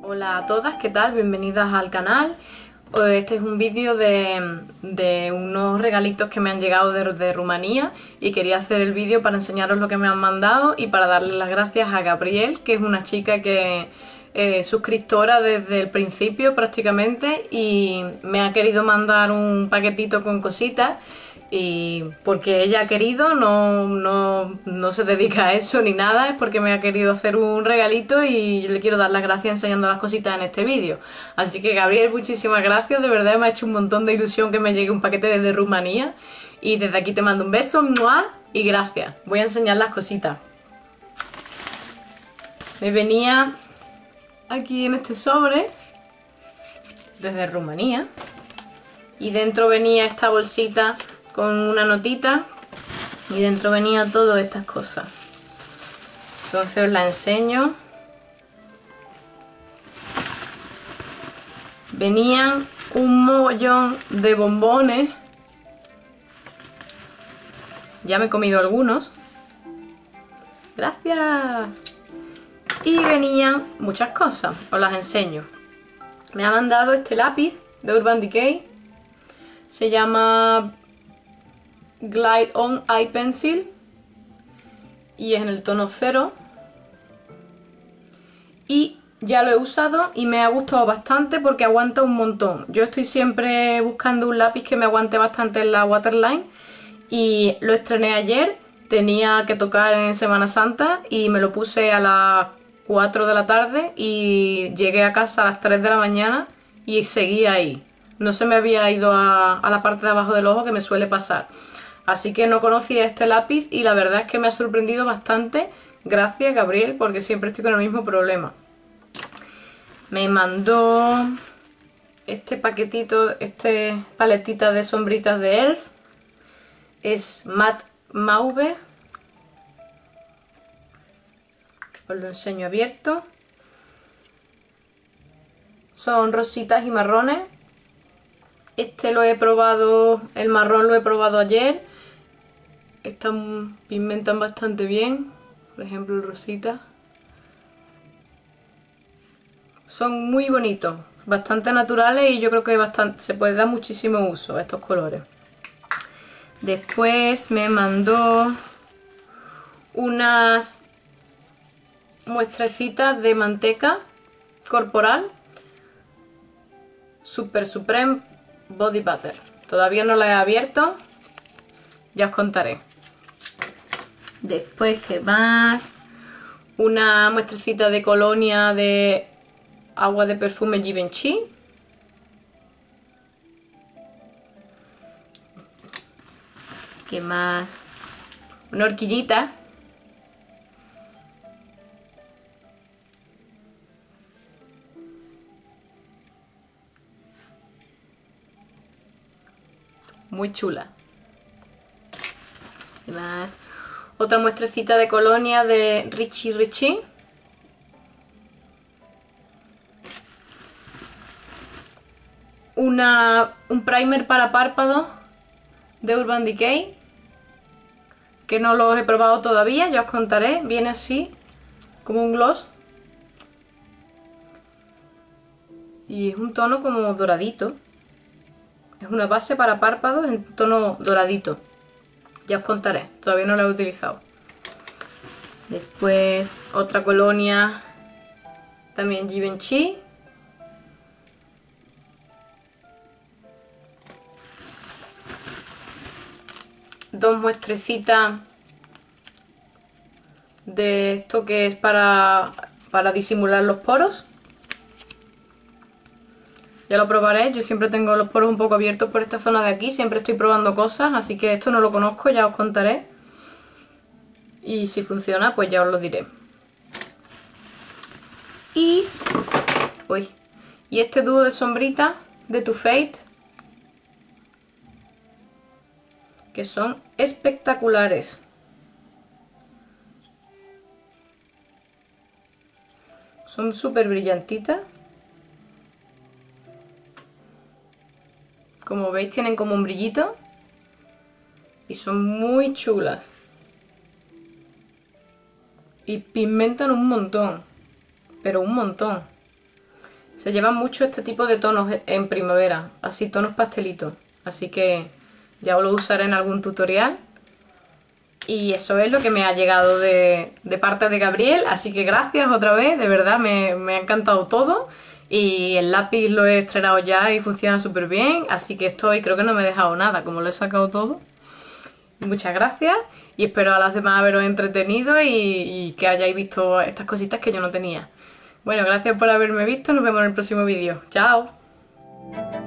Hola a todas, ¿qué tal? Bienvenidas al canal. Este es un vídeo de unos regalitos que me han llegado de Rumanía y quería hacer el vídeo para enseñaros lo que me han mandado y para darle las gracias a Gabriel, que es una chica que es suscriptora desde el principio prácticamente y me ha querido mandar un paquetito con cositas. Y porque ella ha querido, no se dedica a eso ni nada, es porque me ha querido hacer un regalito y yo le quiero dar las gracias enseñando las cositas en este vídeo. Así que Gabriel, muchísimas gracias, de verdad me ha hecho un montón de ilusión que me llegue un paquete desde Rumanía y desde aquí te mando un beso, ¡mua! Y gracias. Voy a enseñar las cositas. Me venía aquí en este sobre desde Rumanía y dentro venía esta bolsita con una notita y dentro venía todas estas cosas. Entonces os la enseño. Venían un mogollón de bombones. Ya me he comido algunos. Gracias. Y venían muchas cosas. Os las enseño. Me ha mandado este lápiz de Urban Decay. Se llama Glide On Eye Pencil y es en el tono 0 y ya lo he usado y me ha gustado bastante porque aguanta un montón. Yo estoy siempre buscando un lápiz que me aguante bastante en la waterline y lo estrené ayer, tenía que tocar en Semana Santa y me lo puse a las 4 de la tarde y llegué a casa a las 3 de la mañana y seguí ahí. No se me había ido a la parte de abajo del ojo, que me suele pasar. Así que no conocía este lápiz y la verdad es que me ha sorprendido bastante. Gracias, Gabriel, porque siempre estoy con el mismo problema. Me mandó este paquetito, este paletita de sombritas de ELF. Es Matte Mauve. Os lo enseño abierto. Son rositas y marrones. Este lo he probado, el marrón lo he probado ayer. Pigmentan bastante bien, por ejemplo el rosita. Son muy bonitos, bastante naturales y yo creo que se puede dar muchísimo uso a estos colores. Después me mandó unas muestrecitas de manteca corporal Super Supreme Body Butter. Todavía no las he abierto, ya os contaré. Después, ¿qué más? Una muestrecita de colonia de agua de perfume Givenchy. ¿Qué más? Una horquillita. Muy chula. ¿Qué más? Otra muestrecita de colonia de Richie Richie. Un primer para párpados de Urban Decay, que no los he probado todavía, ya os contaré. Viene así, como un gloss. Y es un tono como doradito. Es una base para párpados en tono doradito. Ya os contaré, todavía no la he utilizado. Después otra colonia, también Givenchy. Dos muestrecitas de esto que es para disimular los poros. Ya lo probaré, yo siempre tengo los poros un poco abiertos por esta zona de aquí, siempre estoy probando cosas, así que esto no lo conozco, ya os contaré. Y si funciona, pues ya os lo diré. Y este dúo de sombritas de Too Faced, que son espectaculares. Son súper brillantitas. Como veis tienen como un brillito y son muy chulas. Y pigmentan un montón, pero un montón. Se llevan mucho este tipo de tonos en primavera, así tonos pastelitos. Así que ya os lo usaré en algún tutorial. Y eso es lo que me ha llegado de parte de Gabriel, así que gracias otra vez, de verdad me ha encantado todo. Y el lápiz lo he estrenado ya y funciona súper bien, así que creo que no me he dejado nada, como lo he sacado todo. Muchas gracias y espero a las demás haberos entretenido y que hayáis visto estas cositas que yo no tenía. Bueno, gracias por haberme visto, nos vemos en el próximo vídeo. ¡Chao!